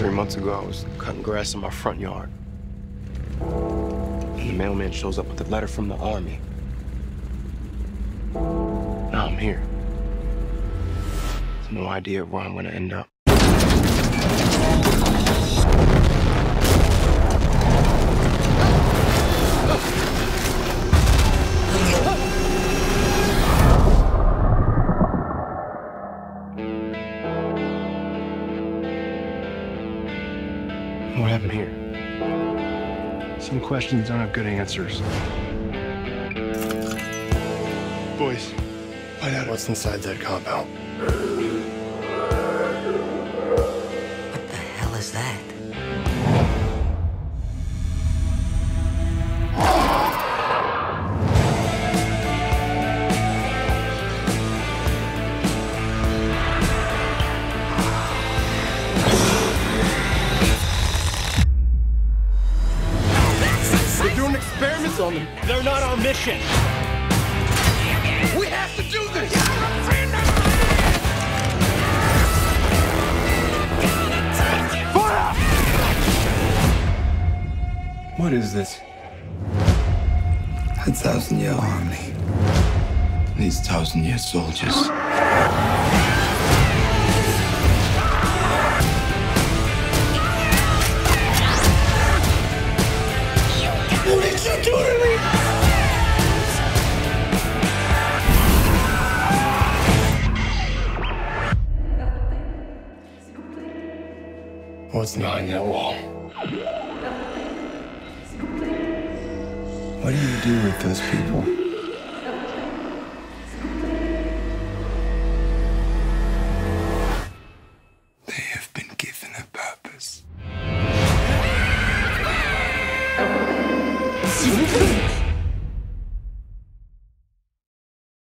3 months ago, I was cutting grass in my front yard. And the mailman shows up with a letter from the army. Now I'm here. No idea where I'm gonna end up. What happened here? Some questions don't have good answers. Boys, find out what's inside that compound. What the hell is that? We're doing experiments on them. They're not our mission. We have to do this! Fire! What is this? A 1,000-year army. These 1,000-year soldiers. What did you do to me? What's behind that wall? What do you do with those people? They have been given a purpose.